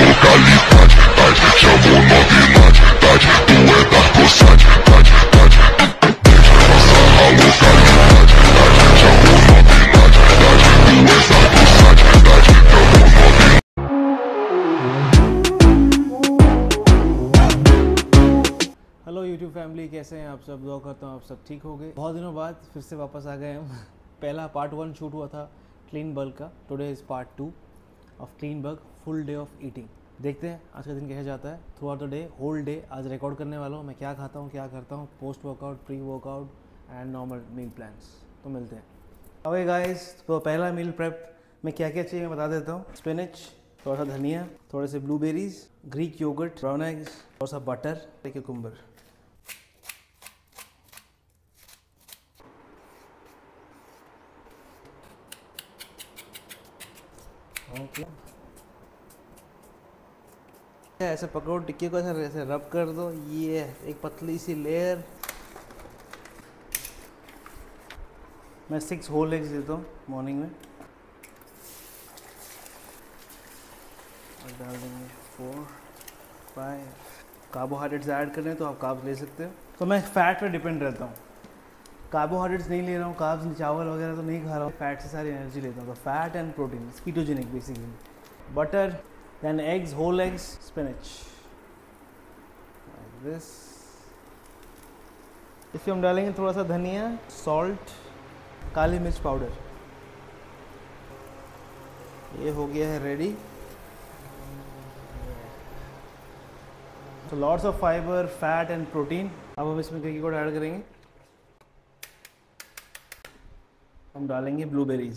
localidade, chamou novidade, tu é da coçade, deixa passar a localidade, chamou novidade, tu é da coçade, chamou novidade. Hello YouTube family, कैसे हैं आप सब? दुआ करता हूँ आप सब ठीक हो गए। बहुत दिनों बाद फिर से वापस आ गए हम। पहला पार्ट 1 शूट हुआ था क्लीन बल्क का। Today is part 2 of clean bulk, full day of eating. देखते हैं आज का दिन कैसे जाता है। Throughout the day, whole day आज रिकॉर्ड करने वाला हूँ। मैं क्या खाता हूँ, क्या करता हूँ, post workout, pre workout and normal meal plans. तो मिलते हैं। ओके गाइस, तो पहला मील प्रेप में क्या क्या चाहिए मैं बता देता हूँ। स्पिनच, थोड़ा सा धनिया, थोड़े से blueberries, Greek yogurt, brown eggs, थोड़ा सा बटर, क्यूकम्बर। ओके, ऐसे पकड़ो, टिक्की को ऐसे रब कर दो। ये एक पतली सी लेयर। मैं 6 होल एग्स देता हूँ मॉर्निंग में और डाल देंगे 4 5। कार्बोहाइड्रेट्स ऐड करने हैं तो आप कार्ब्स ले सकते हो। तो मैं फैट पे डिपेंड रहता हूँ। कार्बोहाइड्रेट्स नहीं ले रहा हूँ, कार्ब्स चावल वगैरह तो नहीं खा रहा हूँ। फैट से सारी एनर्जी लेता हूँ। तो fat and protein, ketogenic basically. Butter, then eggs, whole eggs, spinach, like this. इसमें हम डालेंगे थोड़ा सा धनिया, सॉल्ट, काली मिर्च पाउडर। ये हो गया है रेडी। तो lots of fibre, fat and protein. अब हम इसमें क्या ऐड करेंगे, हम डालेंगे blueberries.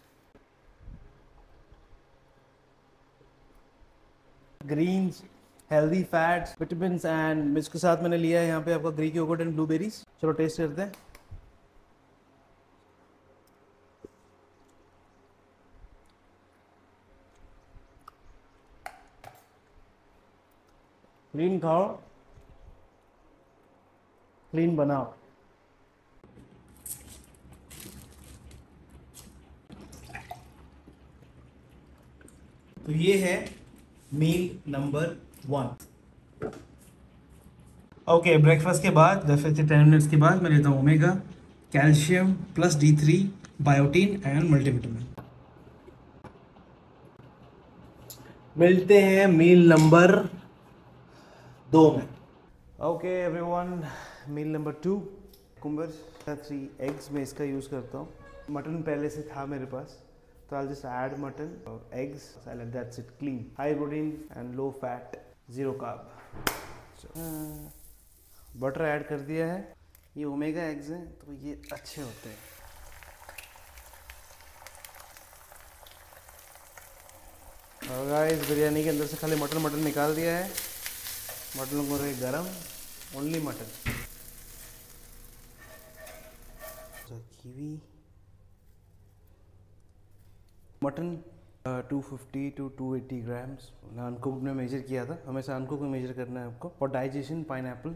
Greens, healthy fats, vitamins and मिर्च के साथ मैंने लिया है यहाँ पे आपका ग्रीक योगर्ट एंड ब्लूबेरीज। चलो टेस्ट करते हैं। क्लीन खाओ, क्लीन बनाओ। तो ये है मील नंबर 1। ओके, ब्रेकफास्ट के बाद 10 से 10 मिनट्स के बाद मैं लेता हूँ omega, calcium plus D3, biotin and multivitamin. मिलते हैं मील नंबर 2 में। Okay everyone, meal number 2, cucumber, 3 eggs में इसका यूज़ करता हूँ। मटन पहले से था मेरे पास, तो I'll just add mutton or eggs, and that's it. Clean, high protein and low fat, 0 carb. So, butter add कर दिया है। ये ओमेगा एग्स हैं तो ये अच्छे होते हैं। और गाइस, बिरयानी के अंदर से खाली मटन निकाल दिया है। मटन को रहे गरम, only mutton. Kiwi mutton 250 to 280 grams uncooked में मेजर किया था। हमेशा अनकुक में मेजर करना है आपको for digestion. Pineapple,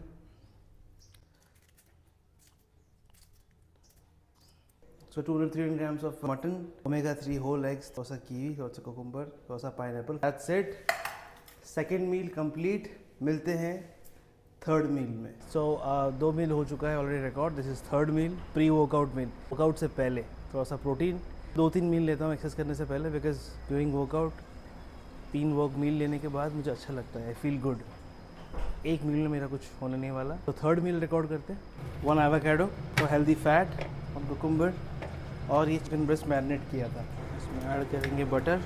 so 200-300 grams of mutton, omega-3 whole eggs, थोड़ा सा कीवी, थोड़ा सा कुकुम्बर, थोड़ा सा pineapple. That's it. Second meal complete. मिलते हैं थर्ड मील में। So 2 मील हो चुका है already record. This is third meal, pre workout meal. Workout से पहले थोड़ा सा प्रोटीन, 2-3 मील लेता हूँ एक्सरसाइज करने से पहले, बिकॉज ड्यूरिंग वर्कआउट 3 मील लेने के बाद मुझे अच्छा लगता है। I feel good. एक मील में मेरा कुछ होने नहीं वाला। तो थर्ड मील रिकॉर्ड करते हैं। 1 avocado for healthy fat, 1 cucumber, और ये चिकन ब्रेस्ट मैरिनेट किया था। इसमें ऐड करेंगे बटर,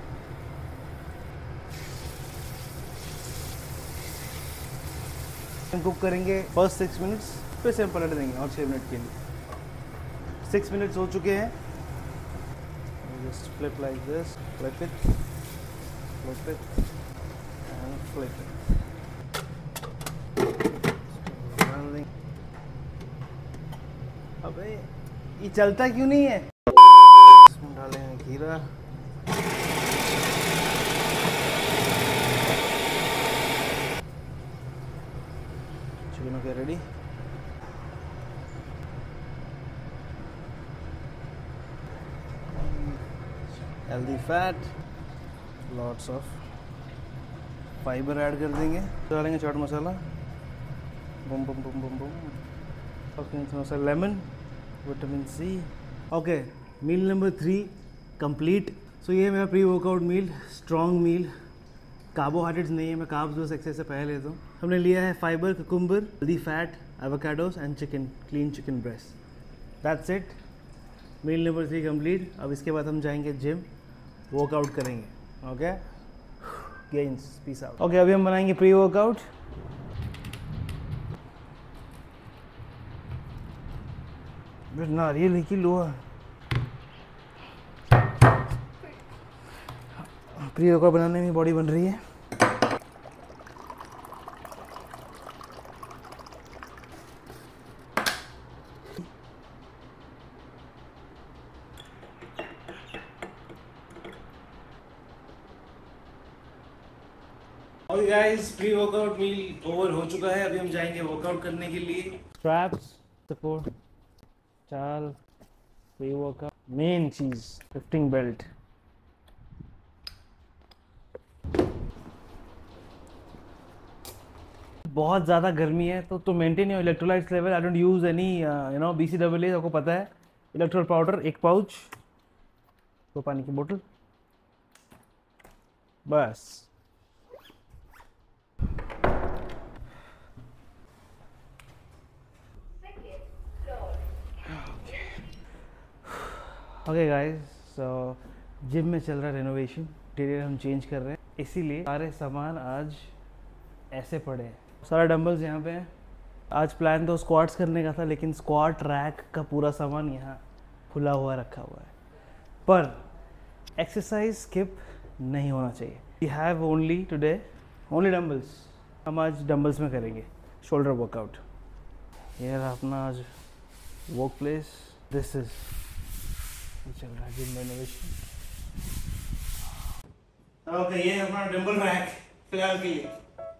कुक करेंगे फर्स्ट 6 मिनट्स, फिर से हम पलट देंगे और 6 मिनट के लिए। 6 मिनट्स हो चुके हैं। Just flip like this, flip it, and flip it. अबे ये चलता क्यों नहीं है? इसमें डालेंगे खीरा, chicken okay ready. healthy fat, lots of fibre add कर देंगे, डालेंगे चाट मसाला, बम बम बम बम बम, थोड़ा सा lemon, vitamin C. Okay, meal number 3 complete. So ये है मेरा pre workout meal, strong meal. Carbohydrates नहीं है, मैं कार्ब्स जो एक्सरसाइज से पहले लेता हूँ। हमने लिया है fibre, cucumber, healthy fat, avocados and chicken, clean chicken breast. That's it, meal number 3 complete. अब इसके बाद हम जाएंगे जिम, वर्कआउट करेंगे। Okay, gains, peace out. Okay, अभी हम बनाएंगे प्री वर्कआउट। नारियल की लोहा प्री वर्कआउट बनाने में बॉडी बन रही है। और guys, pre workout meal over हो चुका है। अभी हम जाएंगे वर्कआउट करने के लिए। Straps, support, chalk, pre workout, main चीज लिफ्टिंग बेल्ट। बहुत ज़्यादा गर्मी है तो maintain your electrolytes level. I don't use any BCAA, आपको पता है। इलेक्ट्रोल पाउडर 1 पाउच, 2 पानी की बोतल, बस। ओके गाइस, सो जिम में चल रहा है रेनोवेशन, इंटीरियर हम चेंज कर रहे हैं, इसीलिए सारे सामान आज ऐसे पड़े हैं। सारे डंबल्स यहाँ पे हैं। आज प्लान तो स्क्वाट्स करने का था, लेकिन स्क्वाट रैक का पूरा सामान यहाँ खुला हुआ रखा हुआ है। पर एक्सरसाइज स्किप नहीं होना चाहिए। We have only today only dumbbells. हम आज डंबल्स में करेंगे शोल्डर वर्कआउट। ये रहा अपना आज वर्क प्लेस। दिस इज चल रहा है जिम रेनोवेशन। ओके, ये है अपना डंबल रैक फिलहाल के लिए।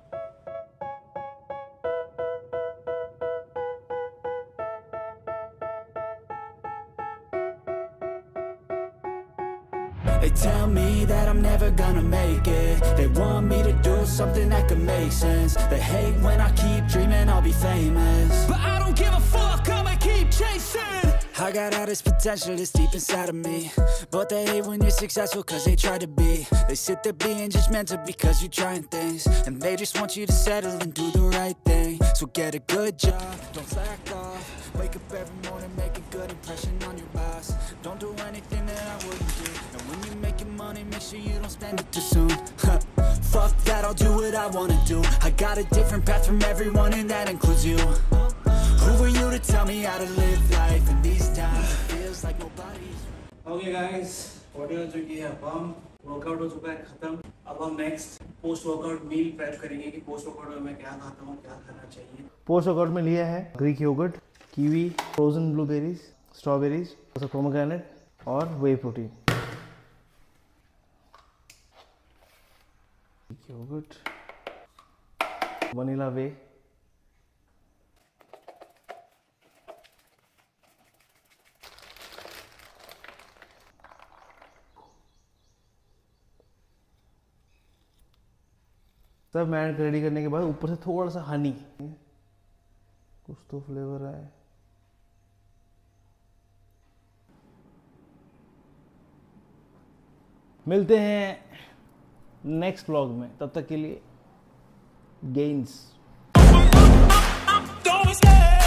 They tell me that I'm never gonna make it. They want me to do something that could make sense. They hate when I keep dreaming I'll be famous, but I don't give a fuck, I'ma keep chasing. I got all this potential that's deep inside of me, but they hate when you're successful cause they try to be. They sit there being judgmental because you're trying things, and they just want you to settle and do the right thing. So get a good job, don't slack off. Wake up every morning, make a good impression on your boss. Don't do anything that I wouldn't do, and when you're making money, make sure you don't spend it too soon. Fuck that, I'll do what I wanna do. I got a different path from everyone, and that includes you. Who are you to tell me how to live life in these times? It feels like nobody's. Okay guys, body हो चुकी है pump, workout हो चुका है खत्म। अब हम next post workout meal prep करेंगे कि पोस्ट वर्कआउट में मैं क्या खाता हूँ, क्या खाना चाहिए। पोस्ट वर्कआउट में लिया है Greek yogurt, kiwi, frozen blueberries, strawberries, pomegranate और whey protein. Yogurt, vanilla whey, सब मैरिनेट रेडी करने के बाद ऊपर से थोड़ा सा हनी, कुछ तो फ्लेवर आए। मिलते हैं नेक्स्ट व्लॉग में, तब तक के लिए गेन्स।